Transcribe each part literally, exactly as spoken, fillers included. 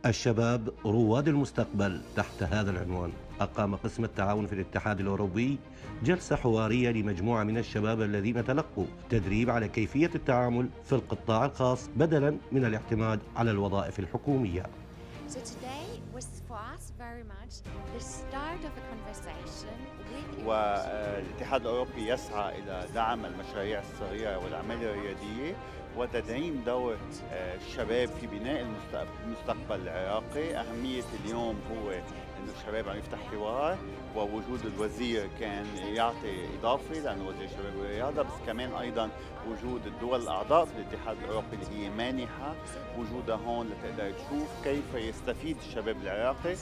الشباب رواد المستقبل. تحت هذا العنوان أقام قسم التعاون في الاتحاد الأوروبي جلسة حوارية لمجموعة من الشباب الذين تلقوا تدريب على كيفية التعامل في القطاع الخاص بدلا من الاعتماد على الوظائف الحكومية. So today was for us very much the start of a conversation with والاتحاد الأوروبي يسعى إلى دعم المشاريع الصغيرة والأعمال الريادية وتدعيم دور الشباب في بناء المستقبل العراقي. أهمية اليوم هو إنه الشباب عم يفتح حوار، ووجود الوزير كان يعطي إضافة لأنه وزير الشباب والرياضة، بس كمان أيضا وجود الدول الأعضاء في الاتحاد الأوروبي اللي هي مانحة وجودها هون لتقدر تشوف كيف يستفيد الشباب العراقي.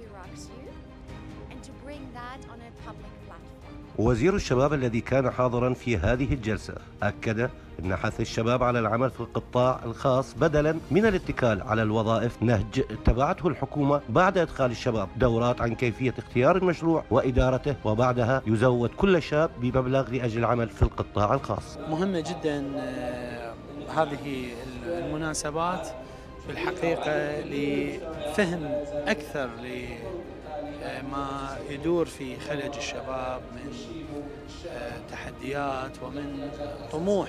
وزير الشباب الذي كان حاضرا في هذه الجلسة أكد أن حث الشباب على العمل في القطاع الخاص بدلا من الاتكال على الوظائف نهج اتبعته الحكومة بعد إدخال الشباب دورات عن كيفية اختيار المشروع وإدارته، وبعدها يزود كل شاب بمبلغ لأجل العمل في القطاع الخاص. مهمة جدا هذه المناسبات في الحقيقة لفهم أكثر ما يدور في خلج الشباب من تحديات ومن طموح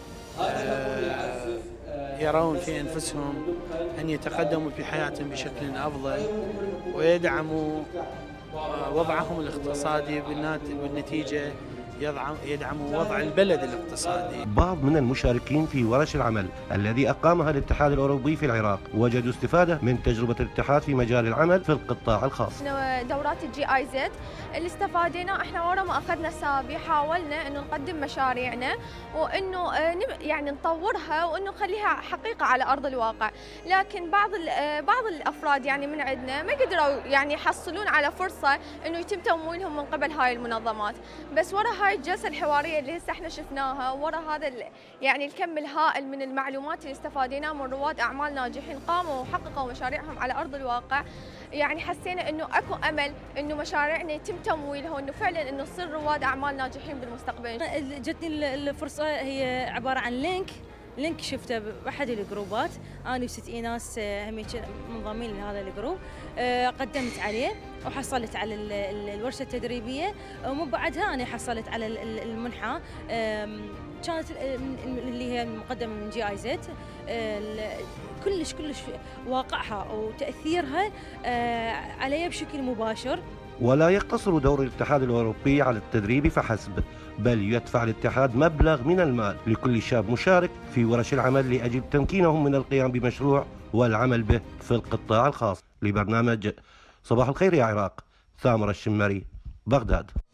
يرون في أنفسهم أن يتقدموا في حياتهم بشكل أفضل ويدعموا وضعهم الاقتصادي، بالنتيجة يدعموا وضع البلد الاقتصادي. بعض من المشاركين في ورش العمل الذي أقامها الاتحاد الأوروبي في العراق وجدوا استفادة من تجربة الاتحاد في مجال العمل في القطاع الخاص. دورات الجي اي زد اللي استفادينا احنا ورا ما اخذنا السابي، حاولنا انه نقدم مشاريعنا وانه يعني نطورها وانه نخليها حقيقة على ارض الواقع، لكن بعض بعض الافراد يعني من عندنا ما قدروا يعني يحصلون على فرصة انه يتم تمويلهم من قبل هاي المنظمات. بس ورا هاي الجلسة الحوارية اللي هسه احنا شفناها، ورا هذا يعني الكم الهائل من المعلومات اللي استفاديناه من رواد اعمال ناجحين قاموا وحققوا مشاريعهم على ارض الواقع، يعني حسينا انه اكو امل انه مشاريعنا يتم تمويلها وانه فعلا انه نصير رواد اعمال ناجحين بالمستقبل. جتني الفرصه، هي عباره عن لينك لينك شفته باحد الجروبات، انا وست ناس هم منضمين لهذا الجروب، قدمت عليه وحصلت على الورشه التدريبيه، ومن بعدها انا حصلت على المنحه كانت اللي هي مقدمه من جي اي زد. كلش كلش واقعها وتاثيرها علي بشكل مباشر. ولا يقتصر دور الاتحاد الأوروبي على التدريب فحسب، بل يدفع الاتحاد مبلغ من المال لكل شاب مشارك في ورش العمل لأجل تمكينهم من القيام بمشروع والعمل به في القطاع الخاص. لبرنامج صباح الخير يا عراق، ثامر الشمري، بغداد.